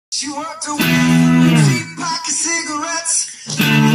She walked away from a cheap pack of cigarettes.